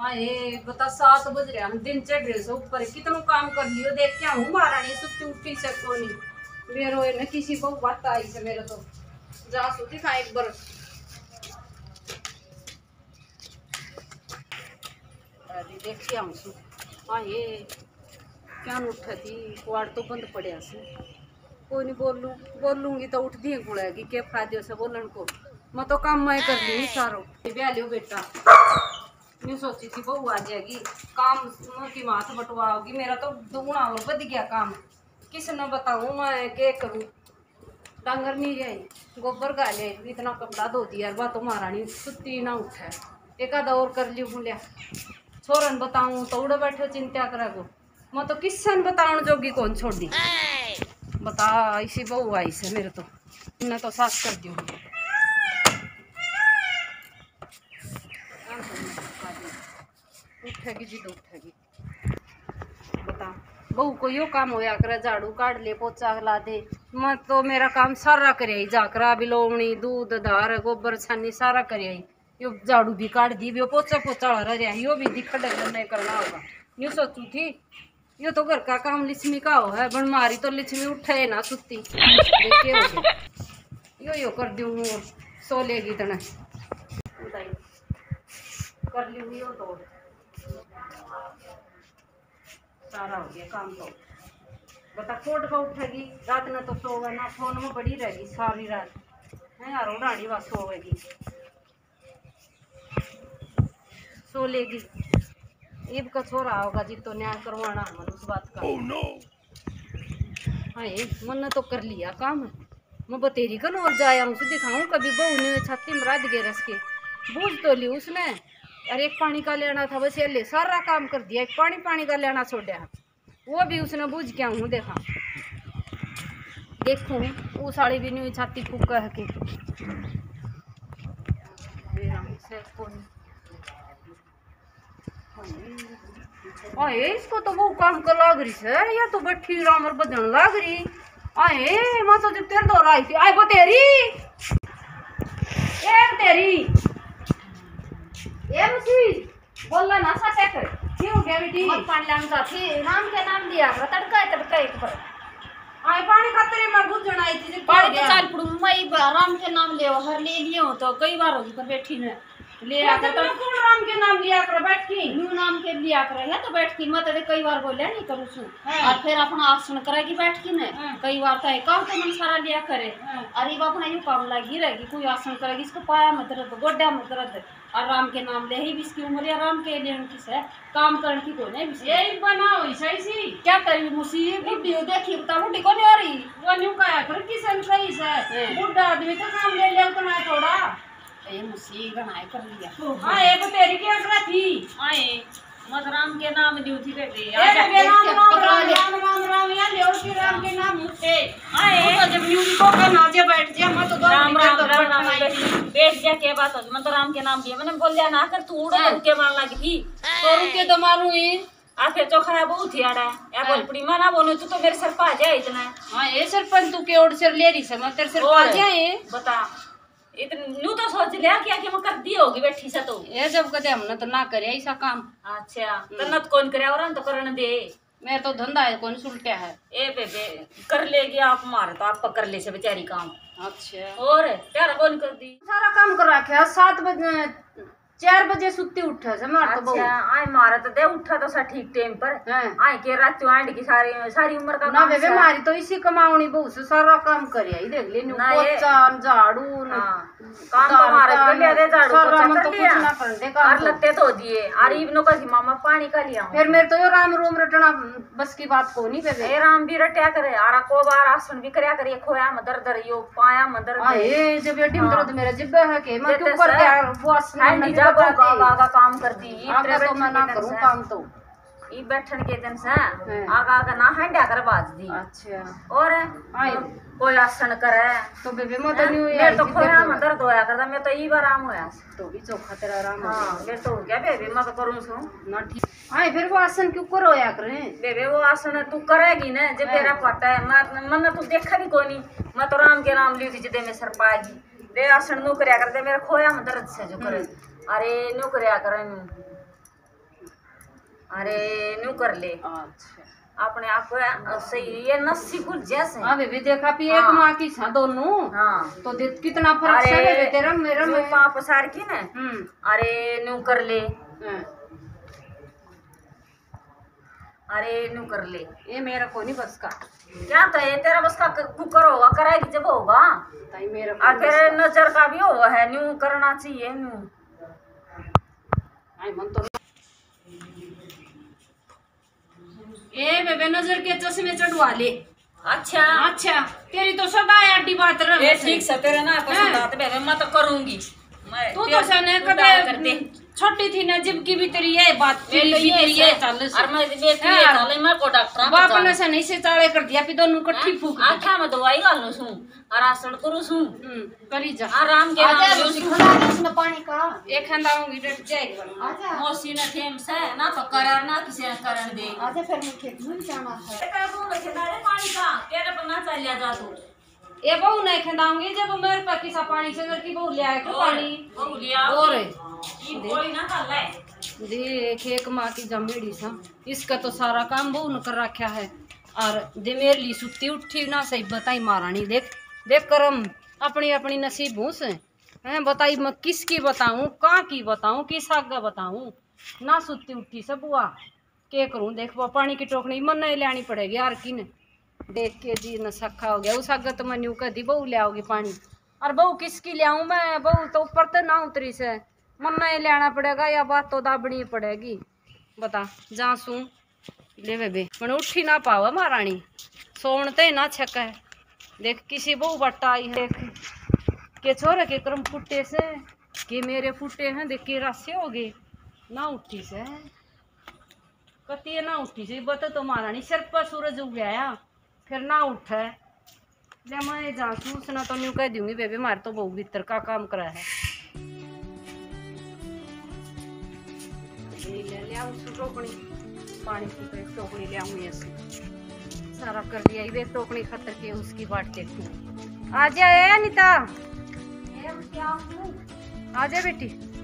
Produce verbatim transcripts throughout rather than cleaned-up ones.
आए बता सात बज रहे हम दिन चढ़ रहे से ऊपर कितना काम कर लियो देख क्या हूँ महारानी सुती उठी से कोनी मेरो ने किसी को बात आई से मेरे तो जा सुती था एक बार अरे देख क्या हूँ सु आए क्या उठा थी कुआड़ तो बंद पड़े से कोई नहीं बोल लूँ बोल लूँगी तो उठ दी गुड़ेगी के फायदे से बोलन को मैं तो काम मैं कर ली सारो ब्याह लियो बेटा नहीं सोची थी बहू आ जाएगी काम की माथ बटवाओगी मेरा तो दुगुना और बढ़ गया काम किस न बताऊँ मैं क्या करूँ डांगर नहीं रही गोबर गा ले इतना कपड़ा धो दिया बात तो महारानी सुती ना उठे एक आधा और कर ली बोलिया छोरन बताऊँ तो उड़े बैठे चिंता करेगो मैं तो किसन बताऊँ जोगी कौन छोड़ दी बता ऐसी बहू आई से मेरे तो मैं तो सास कर दी उठेगी जी तो उठेगी बता बहू को यो काम होया करे झाड़ू काट ले पोचा ला दे मैं तो मेरा काम सारा कर जाकरा बिलोवनी दूध धार गोबर छानी सारा कर यो झाड़ू भी काट दी यो पोचा पोचा रहा यो भी दिखड़ नहीं करना होगा यूँ सोचू थी यो तो घर का काम लिच्छमी का हो है बन मारी तो लिच्छमी उठे ना सुती देखे हो यो यो कर दूँ सो लेगी तना कर ली यो तो सारा हो गया काम तो बता कोट का उठेगी रात में तो सोगा ना फोन में बड़ी रहेगी सारी रात है यार उड़ानी बात सोएगी सो लेगी ईब का छोरा होगा जी तो न्याय करवाना मन उस बात का oh, no. हाँ मन तो कर लिया काम मैं बतेरी कन और जाया उसे दिखाऊं कभी बहू ने छाती में रात गए रस के बूझ तो ली उसने अरे एक पानी का लेना था बस ये ले सारा काम कर दिया एक पानी पानी का लेना छोड़ा वो भी उसने बूझ क्या हूँ देखा देखूँ वो साड़ी भी नहीं छाती फूक कह के आए इसको तो वो काम कर लाग रही है या तो बैठी रामर बदन लाग रही आए मैं तो जब तेरे दौर आई थी आए वो तेरी ए तेरी ए मुसी बोलना ना सा कर क्यों क्या बेटी मत पानी लाने जाती नाम के नाम लिया तड़का तड़का एक पर आए पानी खतरे में बुझण आई थी पानी तो चाल पड़ू मैं राम के नाम ले हर ले लियो तो कई बार होगी पर बैठी ने ले आकर तो कौन राम के नाम लिया कर बैठ की न्यू नाम के लिया कर है तो बैठ की मत दे कई बार बोले नहीं करू सु और फिर अपना आसन करेगी बैठ की ने कई बार तो काम तो मन सारा लिया करे अरे वो अपना यूं काम लगी रहेगी कोई आसन करेगी इसको पाया मत दर्द गोड्या मत दर्द और राम के नाम ले ही इसकी उम्र या राम के लिए उनकी से काम करने की कोई नहीं यही बनाओ सही सी क्या करी मुसी बुड्ढी देखी बता बुड्ढी को नहीं आ रही वो न्यू का कर किसन सही से बुड्ढा आदमी तो काम ले ले तो ना थोड़ा ए मुसी बनाए कर लिया हां एक तेरी की अकरा थी आए मत राम के नाम दी थी बेटे ए राम राम राम राम राम या ले और राम के नाम मुझे आए तो जब न्यू को का नाचे बैठ जा मत तो राम राम राम बैठ जा के बात हो मैं तो राम के नाम दिया मैंने बोल दिया ना कर तू उड़ के मार लगी थी तो रुके तो मारू ही आखिर तो खराब बहुत ही आड़ा या बोल पड़ी माना बोलो तू तो मेरे सर पा जाए इतना हां ए सरपंच तू के ओर सर ले रही से मैं तेरे सर पा जाए बता इतने न्यू तो सोच लिया क्या कि मैं कर दी होगी बैठी से तो ये जब कदे हमने तो ना करे ऐसा काम अच्छा तो न कौन करे और तो करने दे मैं तो धंधा है कौन सुलटा है ए बेबे कर लेगी आप मार तो आप कर ले से बेचारी काम अच्छा और तेरा कौन कर दी सारा काम कर रखा सात बजे चार बजे सुती उठा से मार तो अच्छा आई मारा तो दे उठा तो सा ठीक टाइम पर आई के रात आंड की सारी सारी उम्र का ना बेबे मारी तो इसी कमावनी बहुत से सारा काम करे आई देख ले नु पोछा झाड़ू काम तो मारे कर लिया दे झाड़ू पोछा कर लिया ना कर दे काम लगते तो दिए और इवनो का मामा पानी का लिया फिर मेरे तो यो राम रोम रटना बस की बात को नहीं बेबे ए राम भी रटया करे आरा को बार आसन भी करया करे खोया मदर दर यो पाया मदर ए जब बेटी दर्द मेरा जिब्बे है के मैं क्यों कर के वो आसन आगा काम करती आगा तो मैं ना करूं काम तो ई बैठन के दिन से आगा आगा ना हंडा कर बाज दी अच्छा और कोई आसन करे तो बेबे मैं तो नहीं मैं तो खोया मदर दोया करदा मैं तो ई बार आराम होया तो भी चोखा तेरा आराम हां मैं तो हो गया बेबे मैं तो करूं सु ना ठीक हां फिर वो आसन क्यों करो या करे बेबे वो आसन तू करेगी ना जे तेरा पता है मैं मन तू देखा भी कोनी मैं तो राम के नाम ली थी जदे में सर पागी दे आसन नु करया कर दे मेरा खोया मदर से जो करे अरे नु करया करन अरे न्यू कर ले। अच्छा अपने आप सही ये नस्सी खुल जैसे अबे भी देखा पी एक माँ की सा दोनों। हाँ तो देख कितना फर्क है तेरा मेरा में पाप सार की ना। हम्म अरे न्यू कर ले। अरे न्यू कर ले। ये मेरा को नहीं बस का। क्या तो ये तेरा बस का कुकर होगा कराएगी जब होगा ताई मेरा और फिर नजर का भी होगा है न्यू करना चाहिए न्यू। आई मन तो ए बेबे नजर के चश्मे चढ़वा ले। अच्छा अच्छा तेरी तो सदा अड्डी बात रहे। ठीक से तेरे ना पसंद आते बेबे मैं तो करूंगी। तू तो सने कदे छोटी थी ना जब की भी तेरी ये बात तेरी भी तेरी ये चल और मैं बेटी ये चले मैं को डॉक्टर बाप ने से नहीं से चाले कर दिया फिर दोनों इकट्ठी फूक आंखा में दवाई गालू सू और आसन करू सू करी जा आराम के नाम सिखला उसने पानी का एक खंदाऊंगी डट जाएगा। आजा मौसी ने थेम से ना तो करार ना किसी ने करन दे। आजा फिर मैं खेत में जाना है तेरा तू रखे दारे पानी का तेरे पर ना चल जा तू ये बहु नहीं खंदाऊंगी जब मेरे पर किसा पानी से की बहु ले आए पानी बहु लिया और कोई ना कर ले देख एक माँ की जमेड़ी सा इसका तो सारा काम बहु न कर रखा है और दे मेरे लिए सुती उठी ना सही बताई महारानी देख देख करम अपनी अपनी नसीब हूँ से हैं बताई मैं किसकी बताऊँ कहाँ की बताऊँ किस आगे बताऊँ ना सुती उठी सब बुआ क्या करूँ देख वो पानी की टोकनी मन नहीं लानी पड़ेगी यार की ने देख के जी न सखा हो गया उस आगे तो मैं न्यू कर दी बहू ले आओगी पानी और बहू किसकी ले आऊँ मैं बहू तो ऊपर तो ना उतरी से मन नहीं लाना पड़ेगा या बात तो दाबनी पड़ेगी बता जा सू ले बेबे मैंने उठी ना पावा महारानी सोनते ना छक है देख किसी बहू बट्टा आई है के छोरे के क्रम फुटे से के मेरे फुटे हैं देख के रास्ते हो गए ना उठी से कती ना उठी से बता तो महारानी सिर पर सूरज उग गया फिर ना उठे ले मैं जासूं उसने तो न्यू कह दूंगी बेबे मारे तो बहु भीतर का काम करा है ले ले आऊं टोकनी पानी की एक टोकनी ले आऊंगी ऐसे सारा कर दिया ये टोकनी खतर के उसकी बाट देखूं आ जा ए अनीता आ जा बेटी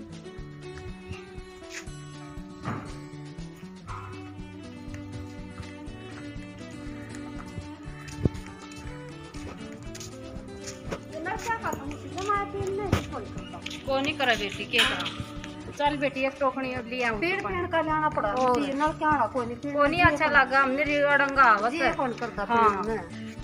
को नहीं करा बेटी के करा चल बेटी एक टोकनी ले आऊं पेड़ पेड़ का लाना पड़ा नल क्या ना कोई नहीं कोई नहीं अच्छा लगा हमने री अड़ंगा आवत है कौन करता हां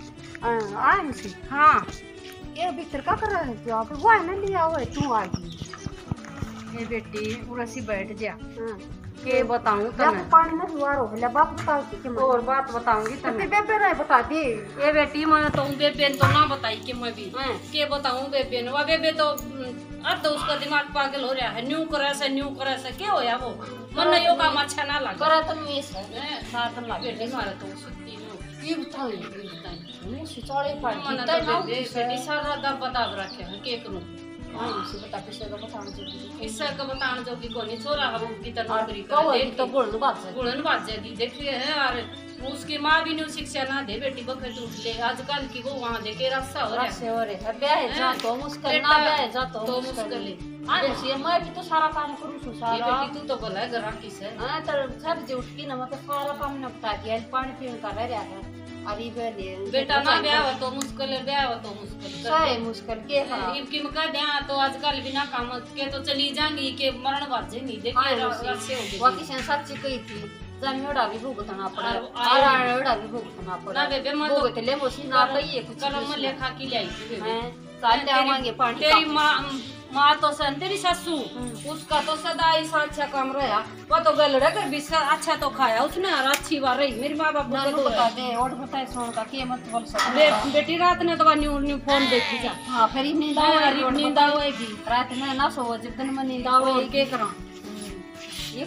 आ मुसी हां ये भीतर का कर रहा है जो आप वो ना लिया हुआ तू आ गई ये बेटी पूरा सी बैठ जा के बताऊं तने पानी में जुआर हो गया बाप बताओ कि और बात बताऊंगी तने बेबे रे बता दे ये बेटी मैं तो बेबे तो ना बताई कि मैं भी के बताऊं बेबे ने वो बेबे तो अब तो उसका दिमाग पागल हो रहा है न्यू करे से न्यू करे से क्या होया वो मन यो काम अच्छा ना लगा करा तो मिस है साथ में बेटे मारे तो सुत्ती नो ये बताई ये बताई मुंह से चढ़े पड़ी तो बेटी सारा दा बता रखे है के करूं हां उसे बता किसे का बताऊं जो किसे का बताऊं जो कि कोनी छोरा हम की तरह नौकरी करे तो गुण बात है गुण बात है देखिए है और उसकी माँ भी न्यू शिक्षा ना दे बेटी बखत उठ ले आजकल की वो वहाँ देखे रास्ता हो रहा हो रहे ब्याह जा तो मुश्किल ना ब्याह जा तो तो मुश्किल है हां से मैं भी तो सारा काम करूं सु सारा ये बेटी तू तो बोला है घर की से हां तो सब जे उठ की ना मैं तो सारा काम निपटा दिया पानी पीने का रह रहा है अरे बेले बेटा ना ब्याह हो तो मुश्किल है ब्याह हो तो मुश्किल है मुश्किल के हां इनकी में कह दे तो आजकल बिना काम के तो चली जाएंगी के मरण बात जाएंगी देखिए रास्ते हो गए बाकी से सच्ची कही थी जमीड़ा भी भुगतना पड़ा और आड़ा भी भुगतना पड़ा ना बेबे मैं तो भुगत ले मोसी ना कहिए कुछ कलम लेखा की लाई थी बेबे साल जावांगे पानी तेरी मां मां तो सन तेरी सासू उसका तो सदा ही अच्छा काम रहा वो तो गलड़ा कर भी अच्छा तो खाया उसने और अच्छी बार रही मेरी मां बाप को तो बता दे और बताए सोन का के मत बोल सकते बेटी रात ने तो न्यू न्यू फोन देखी जा हां फिर नींद आएगी नींद आएगी रात में ना सो जिस दिन में नींद आवे के करा ये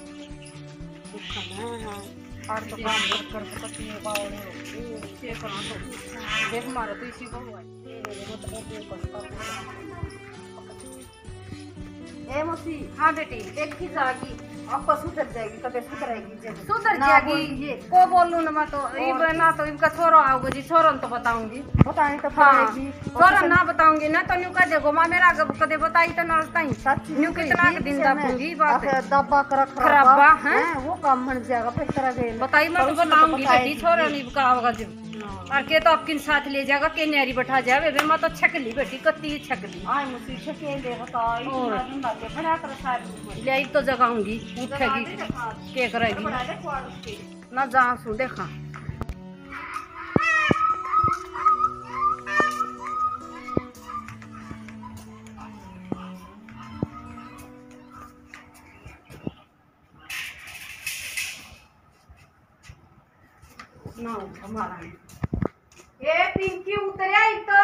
और तो काम कर कर पति में बावले ये करा तो देख मारो तो इसी को हुआ ए मौसी हाँ बेटी देखी जागी आपको सुधर जाएगी कभी सुधरेगी सुधर जाएगी को बोलूं ना मैं तो ये ना तो इनका छोरो आओगे जी छोरो तो बताऊंगी बताएं तो हाँ छोरो ना बताऊंगी ना तो न्यू कह देगो माँ मेरा कदे बताई तो ना बताई न्यू कितना दिन दबूंगी बात दबा कर खराबा है वो काम बन जाएगा फिर तरह के बताई मैं तो बताऊंगी बेटी छोरो नहीं का होगा जी और के तो आपके साथ ले जाएगा के न्यारी बैठा जाए वे मैं तो छकली बेटी कत्ती छकली आए मुझे छके दे बताई और के बड़ा कर सारी ले तो जगाऊंगी उठेगी के करेगी ना जा सु देखा ना हमारा ए पिंकी उतर आई तो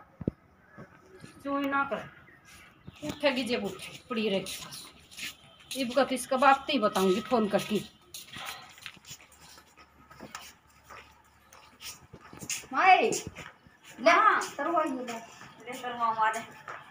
चोई ना कर उठेगी जब उठे पड़ी रहेगी इब का किसका बात नहीं बताऊंगी फोन करके माई ले तरवा ये ले ले तरवा मारे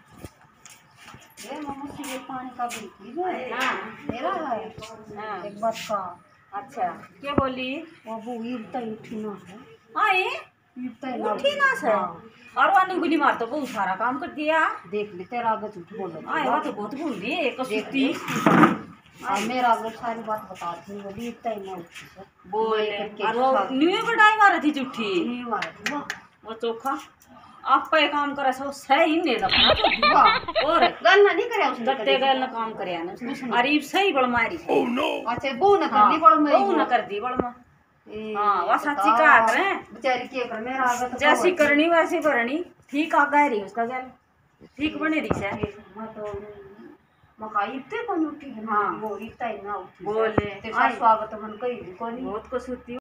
ये मम्मी से पानी का बिल की हां मेरा है हां एक बात का अच्छा क्या बोली वो वो इतना उठी ना है आए इतना उठी ना से और वानी गुली मार तो बहुत सारा काम कर दिया देख ले तेरा आगे झूठ बोल रहा आए वो तो बहुत भूल गई एक सुती और मेरा आगे सारी बात बता दी वो इतना ही ना उठी बोल और वो न्यू बड़ाई मार थी झूठी नहीं मारा वो चोखा आप पे काम करे सो सही नहीं दफा और गन्ना नहीं करे उसने गत्ते गल ना काम करे ना अरीब सही बड़ मारी ओह नो अच्छा वो ना करनी बड़ मैं वो ना कर दी बड़ मां हां वो सच्ची का करे बेचारी के कर मेरा आगे तो जैसी करनी वैसी करनी ठीक आ गई रही उसका गल ठीक बने रही से मैं तो मकाई इतने कोनी उठी है हां वो इतना ही ना उठी बोले तेरा स्वागत मन कई कोनी बहुत को सुती